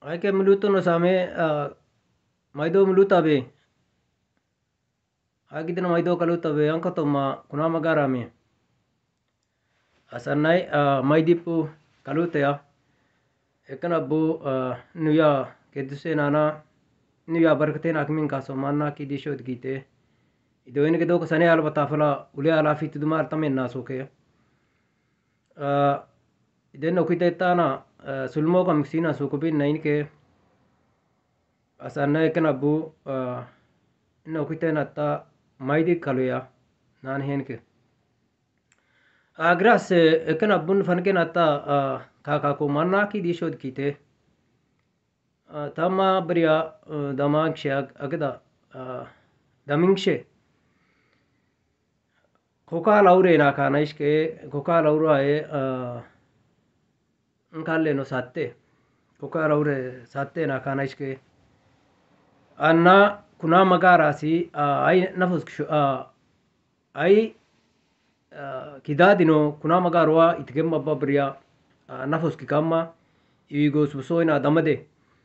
Ake muluto no same maido muluta be agidina maido kaluta be anka toma kuna magarame asanai maidipu kaluta ya ekana bu nuya keduse nana nuya barkate nak min kaso manna ki dishot gite ido ene gedo sane al batafala ule ala fit dumar tamen nasoke ideno kitana sulmo kam sina so ko bin nain ke asanna ekana bu no kitana ta maidi kaluya nan henke agras ekana bun fanke nata kaka ko manna ki dishod kite tama bria damag shag agda damingshe koka laure na kana iske koka laura e nkalle no satte koka laure satte na kana iske anna kuna magara si ai nafus ai kidadino kuna magarwa itgemma babria nafus kikama igo susoina damade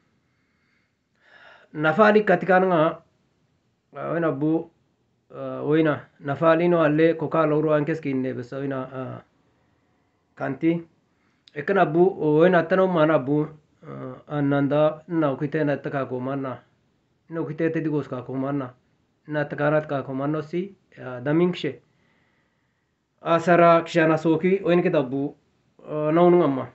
nafali katikanga wena bu wena nafalino alle koka loro ankes kinne besoina kanti ekana bu wena tano mana bu ananda na kitena taka ko mana no kitete digos ka ko mana na takarat ka ko manno si damingshe asara kshana soki wen ke dabu naunu amma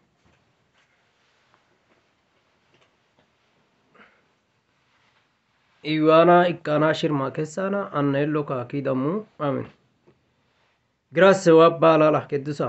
iwana ikana shirma kesana annello ka kidamu amin grasse wa balala kedusa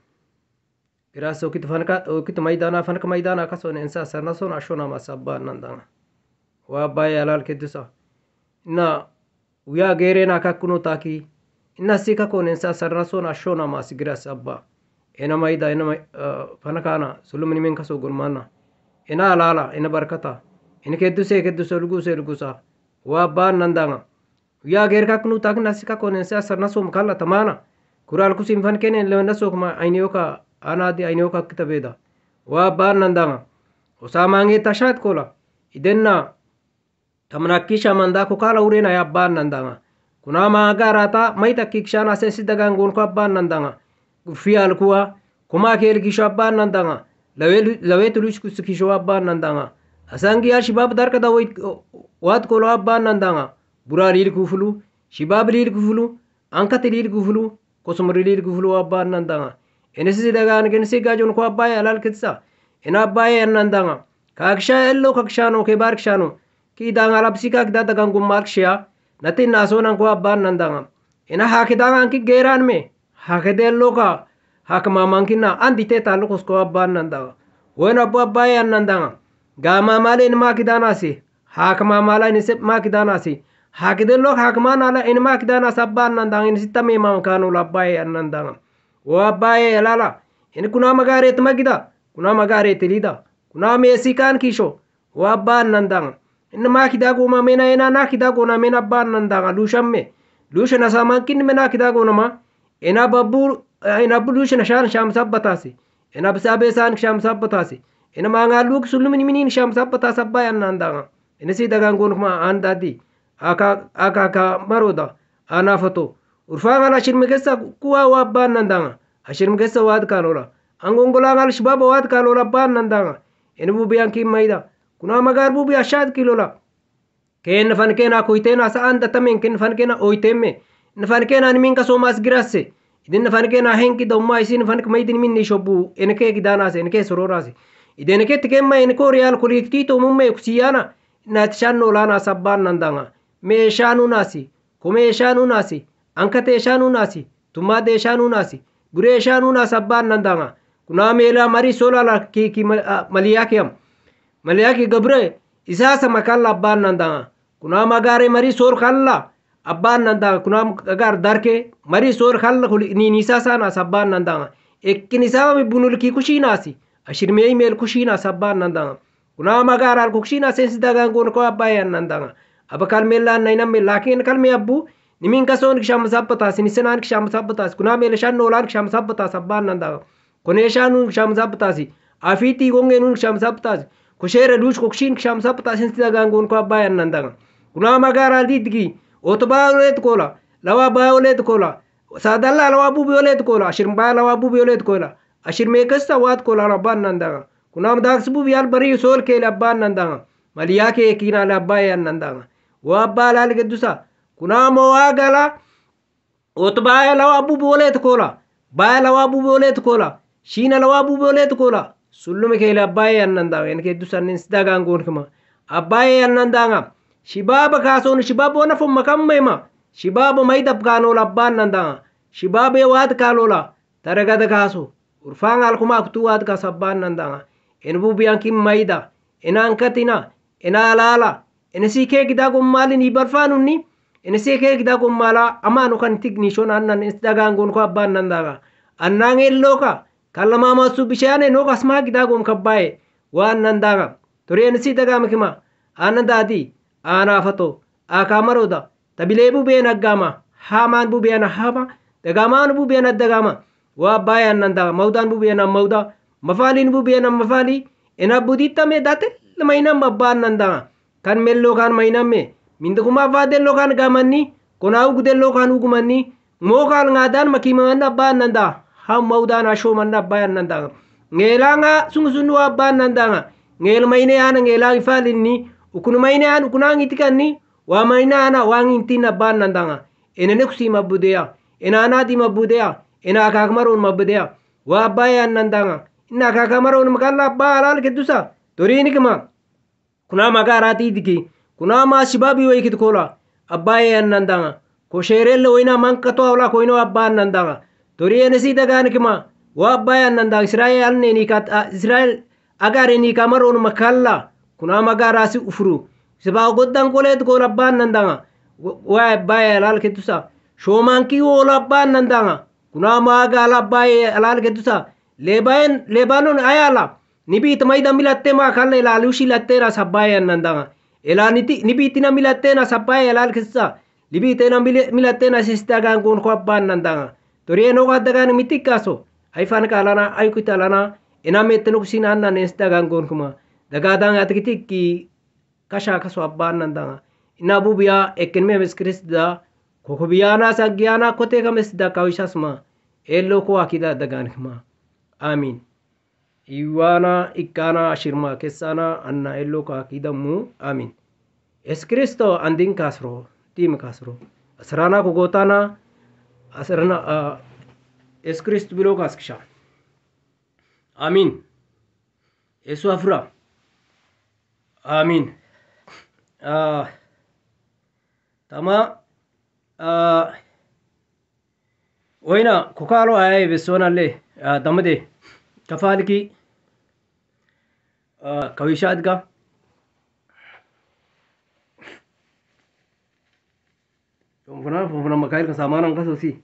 grasse okit fanka okit maidana fanka maidana kaso ensa sarna sona shona masabba nandana wa bayalal kedusa na wiya gere na kakuno taki inna sika konensa sarna sona shona mas grasse abba ena maida ena fanakana sulumni men kaso gurmana ena alala ena barkata ena keduse lugusa wa ban nandanga wiya ger kaknu tak nasika konensa sarna som kala tamana kural kusim fan kenen lewna sokma ainioka anadi ainioka kitabeda wa ban nandanga usamange tashat kola idenna tamnakisha manda ko kala urena ya ban nandanga kuna magarata maita kikshana sesi dagan gon ko ban nandanga fial kuwa kuma kel kisho ban nandanga lawetulush kisho ban nandanga asangi ya shibab darka da wat kolo ban nandanga burari kufulu shibab kufulu ankat kufulu kosumri kufulu ban nandanga enesi dagan genesi gajon ko abaya alal kitsa ena abaya nandanga kaksha ello kakshano ke barkshano ki danga lapsika kida dagan gummarksha natin nasonan ko abban nandanga ena hakidanga anki geran me hakedello ka hakma mankina andite talo ko abban nandanga wena abaya nandanga gama male en makidanasi hakma mala en se makidanasi hakedello hakma nala en makidanas abban nandanga en sitame mankano labaya nandanga wo abaya lala en kuna magaret magida kuna magaret lida kuna mesikan kisho wo abban nandanga inma kidago ma mena ena na kidago na mena ban nandanga lushamme lushana samankin mena kidago na ma ena babu ena lushana shan sham sabbatasi ena basabe san sham sabbatasi ena manga luk sulmin minin sham sabbata sabbayan nandanga ena si dagan gon ma andadi aka maroda ana foto urfanga la shirme kessa kuwa wa ban nandanga ashirme kessa wad kalola angongola ngal shbaba wad kalola ban nandanga ena bu bianki maida kuna magar bubi ashad kilola ken fan kena koitena sa anda tamen ken fan kena oitemme nfan kena min ka somas grasse idin fan kena henki do ma isin fan kmaidin min ni shobu enke gidana se enke sororasi idin ke tikemma en ko real kolekti to mumme kusiyana na tshanno lana sabban nandanga me shanu nasi kome shanu nasi ankate shanu nasi tumade shanu nasi gure shanu na sabban nandanga kuna mela mari solala ki maliyakiyam maliyaki gabre isasa makalla abban nandanga kuna magare mari sor khalla abban nandanga kuna agar darke mari sor khalla ni nisasa na sabban nandanga ekkin isama mi bunul ki kushinasi ashir me email kushina sabban nandanga kuna magara al kushina sensi daga gon ko abbayan nandanga abakal mella naina me lakin kal me abbu nimin kason ksham sabbata sinisanan ksham sabbata kuna mel shan nolan ksham sabbata sabban nandanga kone shanu ksham sabbata si afiti gongenun ksham sabbata kushere dush kokshin shamsa patasin dagan gon ko abayan nandanga kuna magara didgi otba olet kola lawa ba olet kola sadalla lawa bubi olet kola ashir ba lawa bubi olet kola ashir mekasta wat kola rabban nandanga kuna mdax bubi al bari sol ke labban nandanga maliyake kina labayan nandanga wa bala algedusa kuna mo agala otba lawa bubi olet kola ba lawa bubi olet kola shina lawa bubi olet kola sullume ke labayan nandanga en ke dusan dagan gon kama abayan nandanga shibaba kason shibaba wana fo makammema shibaba maidab kano labban nandanga shibabe wat kalola taragada kaso urfang alkuma kutu wat kasabban nandanga en bubiyan kim maida enan katina ena lala enasi ke gida gommalin ibarfanunni enasi ke gida gommala amanu kan tigni annan dagan gon ko abban nandanga annan elloka kallama masu bishane no kasma gida gom kabbaye wan nandanga tori enasi daga makima anandadi ana fato akamaroda tabilebu be nagama haman bu be na hama dagaman bu be na dagama wa bayan nanda maudan bu be na mauda mafalin bu be na mafali ena budita me date mainam babban nanda kan mello kan mainamme mindukuma vadello kan gamanni kona ugdello kan ugumanni mokal ngadan makimanda ban nanda ham maudan asho manna bayan nanda ngelanga sungusunu abban nanda ngel maine ana ngelang falinni ukunu maine an ukunang itikanni wa maine ana wangintina ban nandanga enene kusi mabudea enana di mabudea ena kakamaron mabudea wa bayan nandanga ina kakamaron makalla balal kedusa torini kama kuna magarati diki kuna ma shibabi wa ikit kola abayan nandanga ko sherelle oina mankato awla ko ino abban nandanga tori enesi daga kama wa bayan nandanga israel ne ni kat israel agare ni kamaron makalla kuna magarasi ufuru seba goddan kolet ko labban nandanga wa baye alal ketusa shomanki wo labban nandanga kuna maga labbaye alal ketusa lebanon ayala nibi tamaida milatte ma kalle lalushi lattera sabbaye nandanga ela nibi tina milatte na sabbaye alal ketusa libi tena milatte na sistagan gon ko abban nandanga torieno gadagan mitikaso ayfan kalana aykutalana ena metenu sinanna nestagan gon kuma dagadang atikitiki kasha kaso abban nandanga ina bubiya ekenme meskrisda kokobiyana sagyana kote kamesda kawishasma ello ko akida dagan kama amin iwana ikana ashirma kesana anna ello ko akida mu amin eskristo andin kasro tim kasro asrana ko gotana asrana eskrist bilo kaskisha amin yesu afra amin tama وين كوكالو اي بسونا اللي دمدي كفالكي كويشات كا فنا مكايل كسامان كسوسي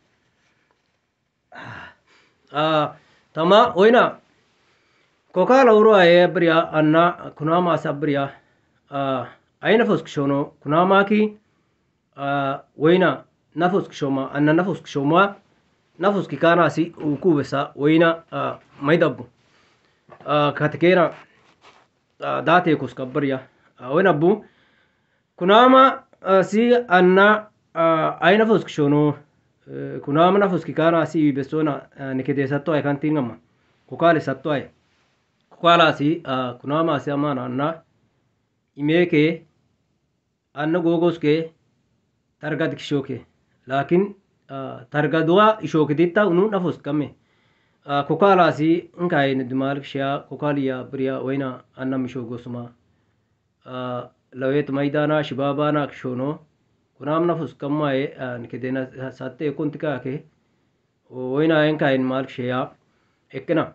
تما وين كوكالو رو اي بريا انا كنا ما سبريا اين فوسك شونو كنا ماكي وين نفس كشوما أن نفس كشوما نفس كيكانا سي وكوبسا وينا ما يدبو كاتكينا داتي كوس كبريا وين أبو كناما سي أن أي نفس كشونو كناما نفس كيكانا سي بسونا نكدي ساتو أي كان تينغما كوكالي ساتو أي كوكالا سي كناما سي أمانا أن إميكي أن غوغوس كي ترغد كشوكي لكن ترغدوا إشوكتيتا ونو نفس كمي كوكالا سي انكاي ندمالك شيا كوكاليا بريا وينا أنا مشوغو سما لويت ميدانا شبابانا كشونو كنام نفس كماي نكدينا ساتي كنت كاكي وينا انكاي مالك شيا اكنا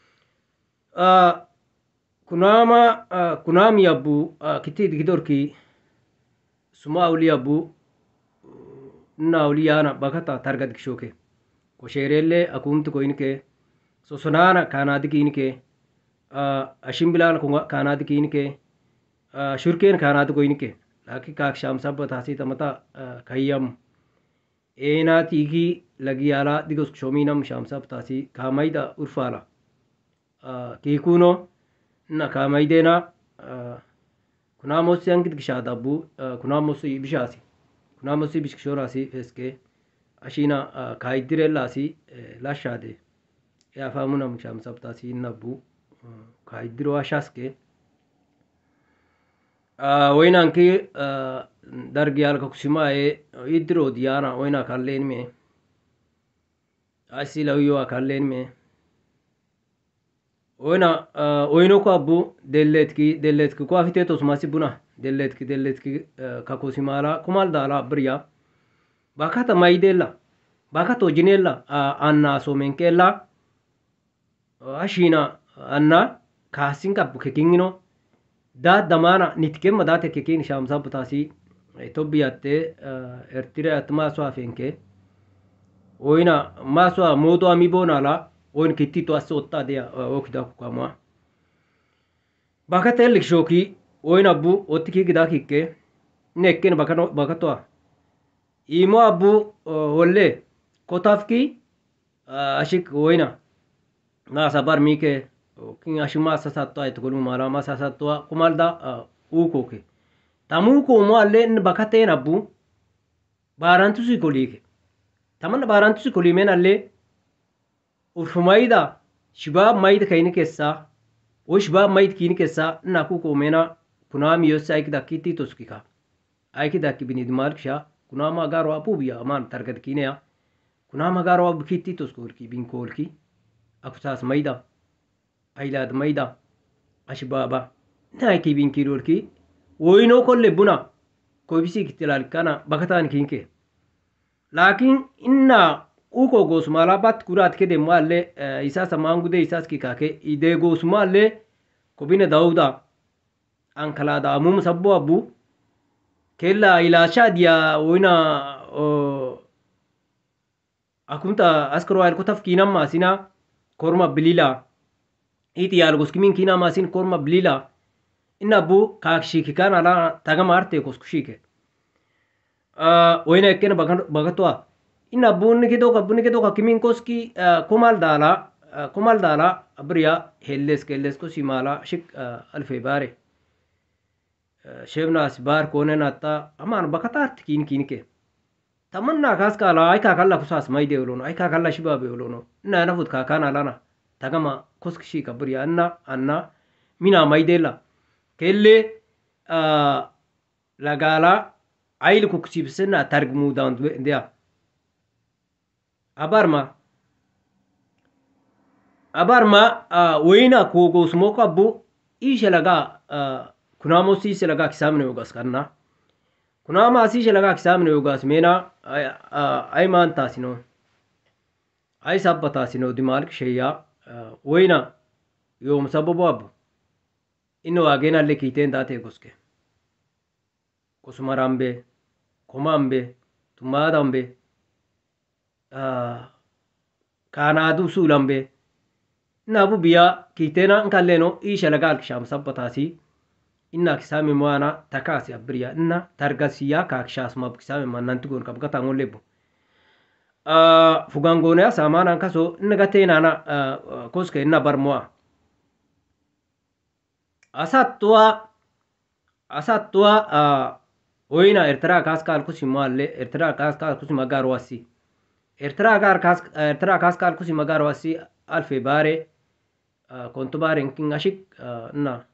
كنام يابو كتيد كدوركي سما أولي يابو naawliyaana bakata targad kishoke kosheerelle akumtu koinke sosonaana kaanaadikiinke ashimbilaan kaanaadikiinke shurkeen kaanaadi koinke laki kaak shamsabba taasi tamata kayyam eenaatiiki lagiyala digos kishominam shamsab taasi kaamayda urfaala kiikuno na kamaydena kunamosi angit gishada abu kunamosi bishasi kunamosi bishkshorasi feske ashina kaidirellasi lashade ya famuna msham sabtasi nabu kaidiro ashaske wainanki dargiyalka kusimae idiro diana waina kallen me asilawiyo akallen me waina waino ko abu deletki ko afite to sumasi buna deletki kakusimala kumal dala briya bakata maidella bakato jinella anna somenkella ashina anna kasin kabu kekingino da damana nitkemma da tekekin shamsa butasi etobiyatte ertire atma swafenke oina maswa modo amibonala oin kitti to asotta dia okida kukama bakata elik shoki oin abu otiki gida kikke nekken bakato imo abu wolle kotafki ashik oina na sabar mike kin ashima sasatto ay tugul mala masasatto kumalda ukoke tamuko mo alle in bakate nabu barantu sikolike taman barantu sikolimen alle urfumayda shibab mayd kayni kessa o shibab mayd kini kessa naku ko mena kunami yossa ay kidakiti toskika ay kidaki binidmal ksha kunama garo apubiya aman targad kineya kunama garo abkiti toskolki binkolki akusas mayda aylad mayda ashbaba naiki binkirolki woino kolle buna koibisi kitilal kana bakatan kinke lakin inna uko gosmala bat kurat kede malle isasa mangude isas kikake ide gosmalle kobine dauda ankala da mum sabbo abu kella ila shadia woina akunta askaro al kutaf kinam masina korma bilila iti yalgos kimin kina masin korma bilila inna bu kakshiki kana la tagama arte koskushike woina ekkena bagatwa inna bunni kidoka kimin koski kumal dala abriya helles ko simala shik alfe bare shevna asbar konen atta aman bakatart kinke tamanna kaskala ay kakalla kusas mayde olono ay kakalla shibabe olono inna nafut kakana lana tagama koskishi kabri anna mina maydela kelle lagala ayl kuksibsena targmu down dia abarma wayna kogo smoke abu ishe laga kunamo sise laga kisamne yogas kanna kunama sise laga kisamne yogas mena ay man tasino ay sabbata sino dimalk sheya wayna yom sababu abu ino agena le kiten date goske kosumarambe komambe tumadambe kanadu sulambe nabu biya kitena nkalleno isha lagal kisham sabbatasi inna kisame mwana takasi abriya inna targasiya kakshas mab kisame manantugon kabgata ngolebo fugangone samana kaso inna gatena na koske inna barmoa asattua oina ertra kaskal kusimalle ertra kaskal kusimagarwasi ertra kaskal kusimagarwasi alfe bare konto bare nkin ashik na